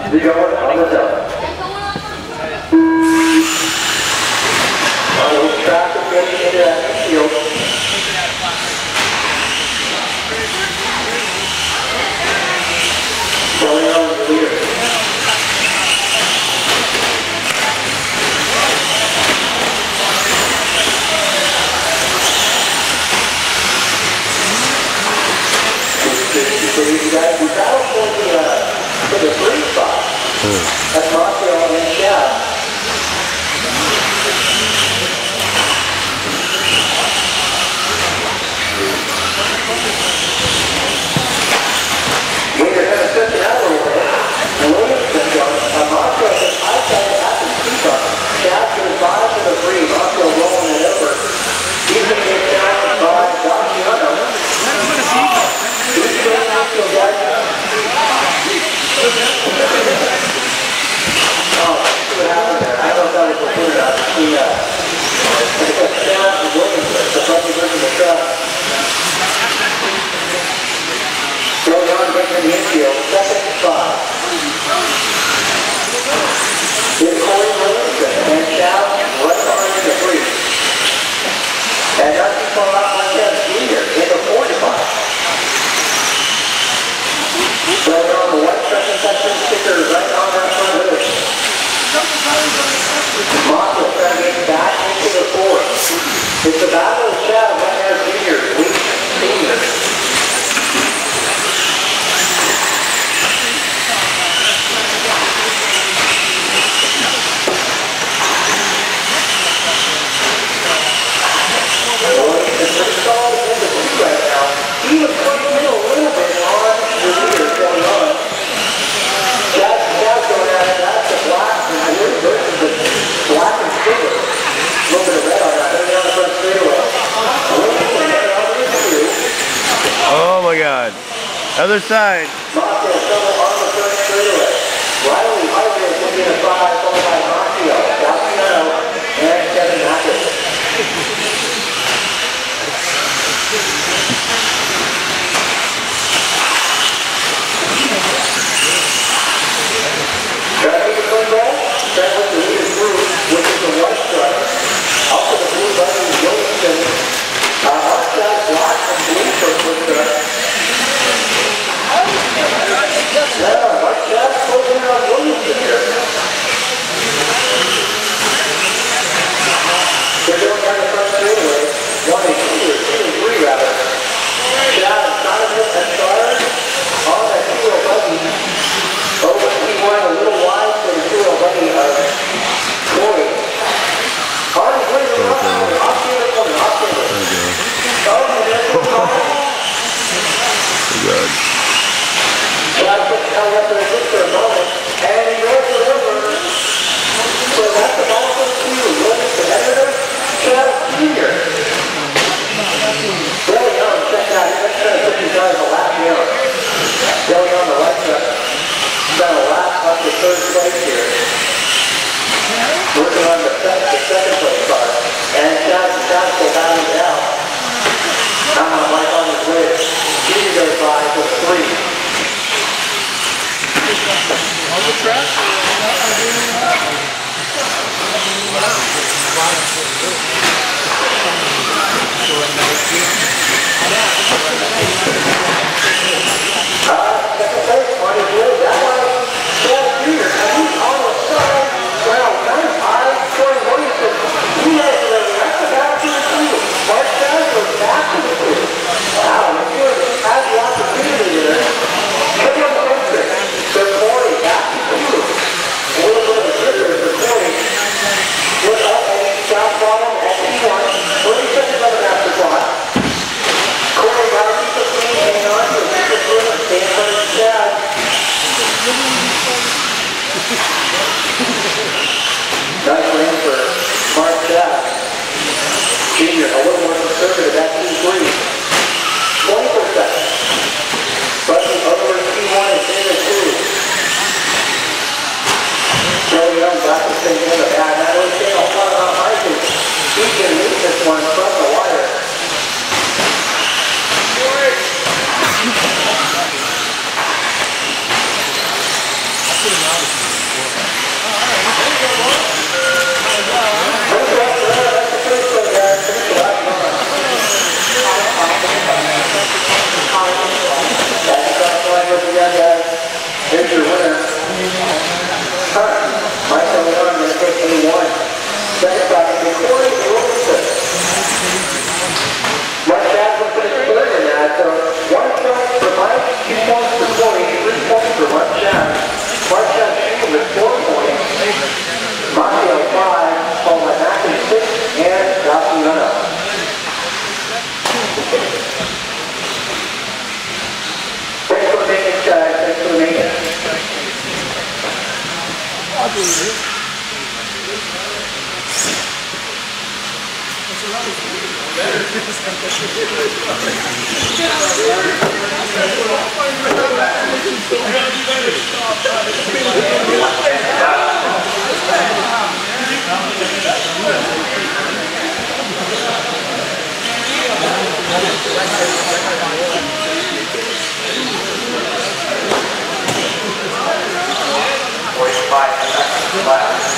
The going on the double. On the track of getting into that field. Going on the leader. You guys, we battled for the three spot. That's Montreal and Shad. When you're going to switch it out a little bit, and Williamson goes, Montreal says, I tried to have the three spot. Shad goes by to the three, Montreal rolling it over. He's going to get down to by Don Giano. He's going to go guys. Oh, see what happened there. I don't know if that was a put it out. It's a challenge of Williamson, the front version of the truck. Going on, breaking the infield, second spot. Is Corey Williamson and Chow right behind the three. And not too far out like that, Junior in the fourth spot. Going on the white second section sticker right on that front hood. Moss will try to get back into the fourth. It's the battle of Chad right now, Junior, weak senior. It's pretty solid in the two right now. He was putting in a little bit on the leader going on. Chad's going at it. That's the black and the versus the black and silver. A little bit of red on that. They're on the front straightaway. Oh my God. Other side. Montreal still on the front straightaway. Riley Harvey is going to be in a 5 followed by Montreal. Daciano and Kevin Mathis. Traffic is going back. Traffic the leader through, which is the white stripe. Also the blue button is Williamson. Outside black and blue for the yeah, Mark Chad's closing out Williamson here. They're going down the front straightaway. 1 and 2 or 2 and 3 rather. Chad and Donovan and Starr on that 2-wheel buggy. Oh, but he went a little wide for the 2-wheel buggy of Corey. Hardy brings it up. Off-fielder coming. Off-fielder. Oh, and there's the car. Good. Chad puts the hell up in the foot for a moment, and he rolls it over. So that's the ball for the two. Williamson editor, Chad Jr. Really young, check out. He's trying to put these guys a lap down. Really on the right side. Got a lap up to third place here. Working on the second place car. And Chad will battle it out. Mike on his way. Junior goes by with 3. On the track? Second place, on his way. That one, Chad Jr. And he's on the side. Well, nice eye. Corey Williamson. He has the rest of back to the field. Mark Chad goes back to the field. Wow, the field has the opportunity there. Look at the picture. They're Corey back to the field. A little bit of a trigger for Corey. Look up and south bottom at P1. 30 seconds on the master clock. Corey got to keep the clean, hanging on to a super good and staying for his Chad. Nice win for Mark Chad. Junior, a little more conservative at P3. 20%. Buzzing over P1 and P2. Joey Young got this thing in the bag. That was saying a lot about Marcus. He can lead this one from the wire. Here's your winner. Michael Warren going to take A1. Second by Corey Wilson. Mike Jasmine finished third in that. So 1 point for Mike, 2 points for Corey, 3 points for Mark Jasmine. Mark Jasmine with 4 points. Mario 5, followed by Matthew 6, and Graciano. Thanks for the maintenance, guys. Thanks for the maintenance. I believe it. Five seconds left.